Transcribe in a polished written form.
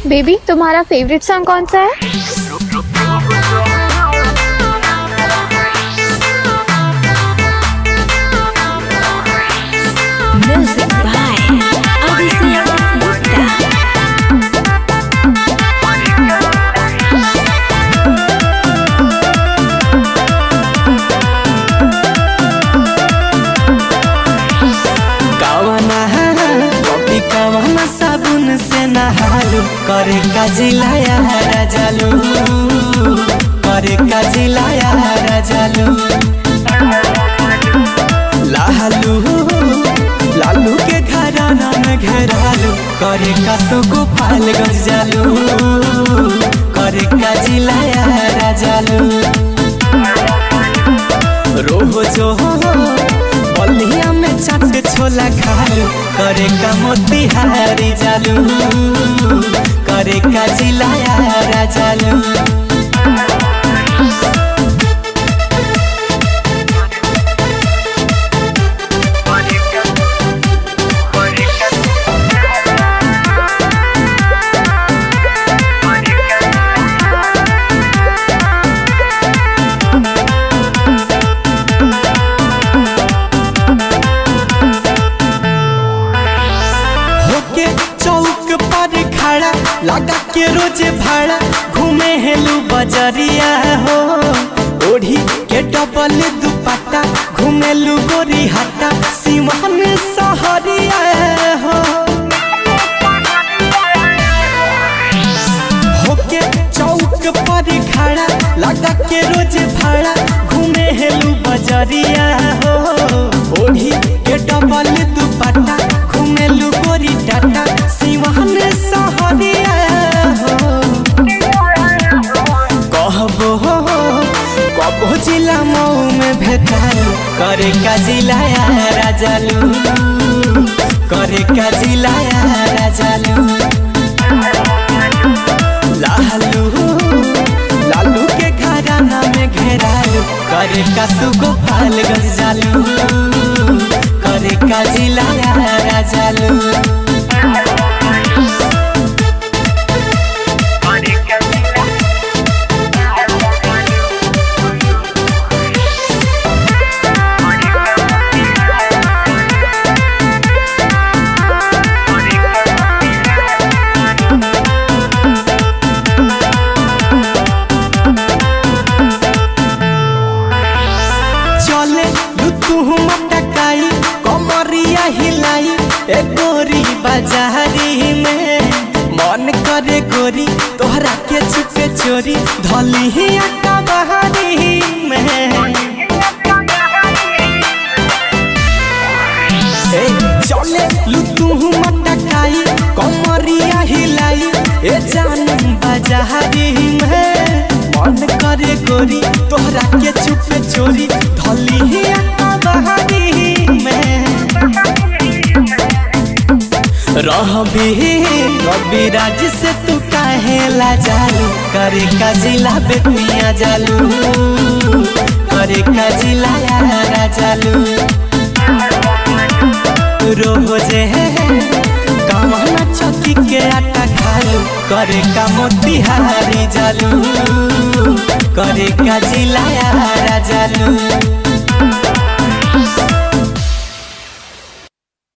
Baby तुम्हारा favourite song कौन सा है? Music by Abhishek Gupta. कवना साबुन से नहालू करे का जिलाया राजालू करे का जिलाया राजालू लालू लालू के घराना में घेरालू करे का तो गोपाल गंज जालू करे का जिलाया राजालू रोजो बलिया में चाट छोला खालू करे का मोतिहारी जालू करे का जिलाया राजालू चौक पर खड़ा लगा के रोज भाड़ा घूमे हेलू बजरिया हो ओढ़ी के डबल दुपट्टा घूमेलू गोरी हट्टा सिवान सहरिया हो होके चौक पर खड़ा लगा के रोज भाड़ा घूमे हेलू बजरिया हो ओढ़ी के डबल दुपट्टा घूमेलू गोरी टाटा सिवान सहरिया हो कबो जिला मऊ में भेटालू करे का जिलाया राजालू करे का जिलाया राजालू लालू लालू के घराना में घेरालू करे का तू गोपाल गंज जालू करे का जिलाया राजालू मटकाई कमरिया हिलाई ए गोरी बाजारी में मन करे गोरी तोहरा के चुपे चोरी धली ही अक्का बहारी में चले लुतू मटकाई कमरिया हिलाई ए जान बाजारी में मन करे गोरी तोहरा के चुपे चोरी धली ही रवि राज से तू काहे ला जालू करे का जिला बेतिया जालू करे का जिलाया राजालू रोजे कमला चौकी के आटा खालू करे का मोतिहारी जालू करे का जिलाया राजालू।